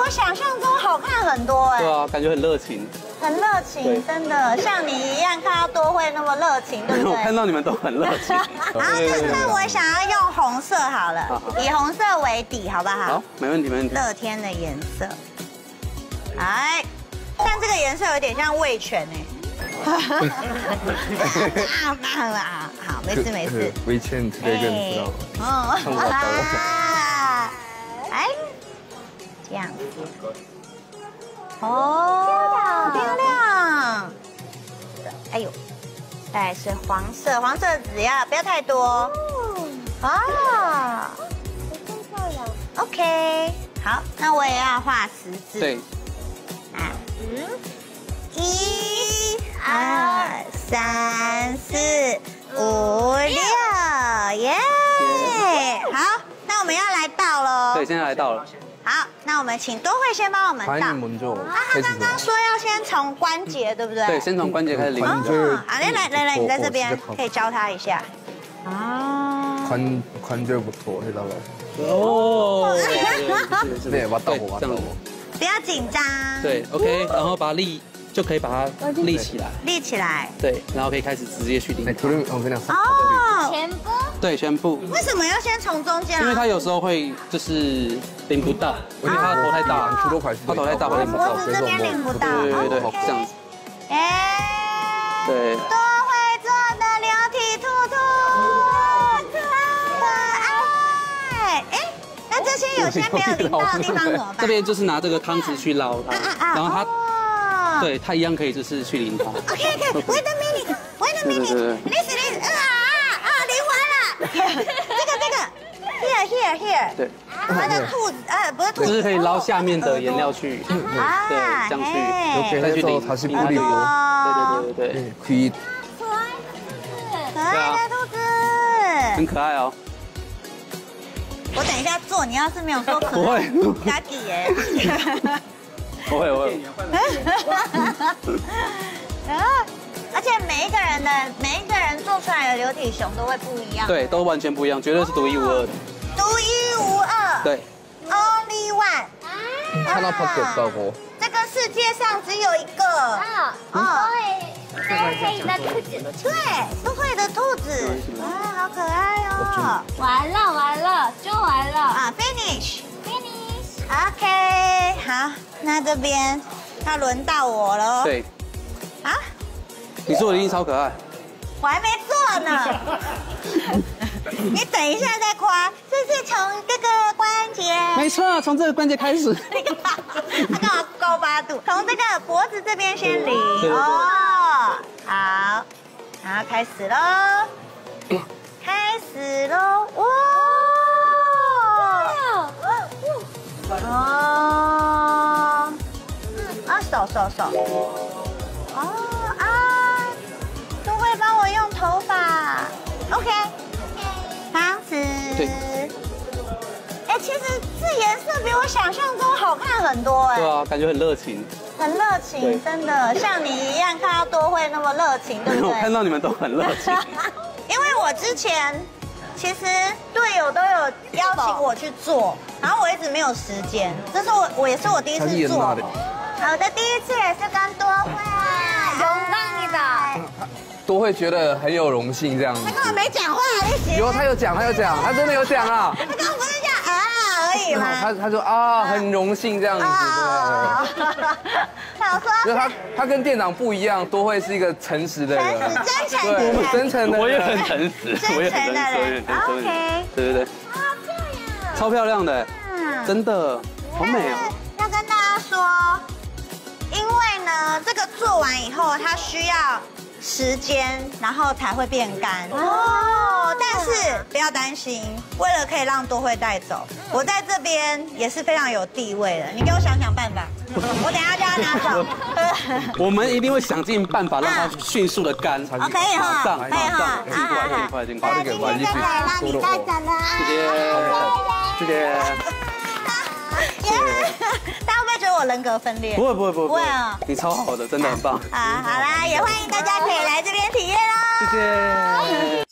我想象中好看很多哎。 对啊，感觉很热情。 很热情，真的像你一样看到多会那么热情，对不对？ 我看到你们都很热情。 好，那我想要用红色好了，以红色为底，好不好？ 好，没问题，没问题。 乐天的颜色，哎，但这个颜色有点像味全哎。好，没事没事。 味全这个你知道吗？ 哦，哎，这样子。哦，漂亮！哎呦，再来是黄色，黄色只要不要太多。啊，真漂亮。OK， 好，那我也要画十字。 对。 1、2、3、4、5、6，耶！好，那我们要来倒喽。 对，现在来到了。 好，那我们请多慧先帮我们倒。 他刚刚说要先从关节，对不对？ 对，先从关节开始淋。 好，来，你在这边可以教他一下。啊。 关节不错，知道吗？ 哦。 对，我倒我。 不要紧张。 对 ，OK， 然后把它就可以把它立起来。 立起来。 对，然后可以开始直接去淋。 哦。 全部。 对，全部。 为什么要先从中间？ 因为它有时候会就是淋不到，因为它头太大，它头太大会淋不到。 脖子这边淋不到。 对，这样子。 哎。 对。 多慧做的流体兔兔，可爱。哎，那这些有些没有淋到的地方怎么办？ 这边就是拿这个汤匙去捞它，然后它。对，它一样可以就是去淋它。 OK，wait a minute，listen，淋完了。这个 here， 对，它的兔子，不是兔子， 就是可以捞下面的颜料去，对，这样去，再去淋它是不淋。对， 可以。 可爱的兔子， 很可爱哦。 我等一下做，你要是没有说可爱， 不会， 嘎叽耶。 不会。 而且每一个人做出来的流体熊都会不一样。 对，都完全不一样，绝对是独一无二的。 独一无二。 对。 Only one。 看到밖에 없다고。 这个世界上只有一个。 多慧的兔子。 对，多慧的兔子。好可爱哦。 完了，就完了。 Finish。OK， 好，那这边要轮到我了。 对。你做的一定超可爱。 我还没做呢。你等一下再夸，这是从这个关节。 没错，从这个关节开始。 他干嘛高8度？从这个脖子这边先淋。哦，好，然后开始喽。哇！哦，手。都会帮我用头发。OK， 汤匙。 对。 哎，其实这颜色比我想象中好看很多哎。 对啊，感觉很热情。 很热情，真的像你一样看到多慧那么热情，对不对？ 我看到你们都很热情。 因为我之前其实队友都有邀请我去做，然后我一直没有时间。这是我也是我第一次做。我的第一次也是跟多慧， 勇让你的。 都会觉得很有荣幸这样子。 他根本没讲话， 有他有讲，他真的有讲啊。 他刚刚不是讲而已吗？ 他说很荣幸这样子。 他说， 就他跟店长不一样，都会是一个诚实的人， 真诚的人， 真诚的人， 我也很诚实， 真诚的人。OK， 对。 好漂亮， 超漂亮的，真的好美哦。 要跟大家说，因为呢，这个做完以后，它需要时间，然后才会变干。但是不要担心，为了可以让多慧带走，我在这边也是非常有地位的。你给我想办法，我等一下叫他拿走。 我们一定会想尽办法让它迅速的干。 可以哈，可以哈， 尽快。 今天就可以让你带走了。 谢谢。 大家会不会觉得我人格分裂？ 不会啊， 你超好的，真的很棒。 好啦，也欢迎大家可以来这边体验哦。 谢谢。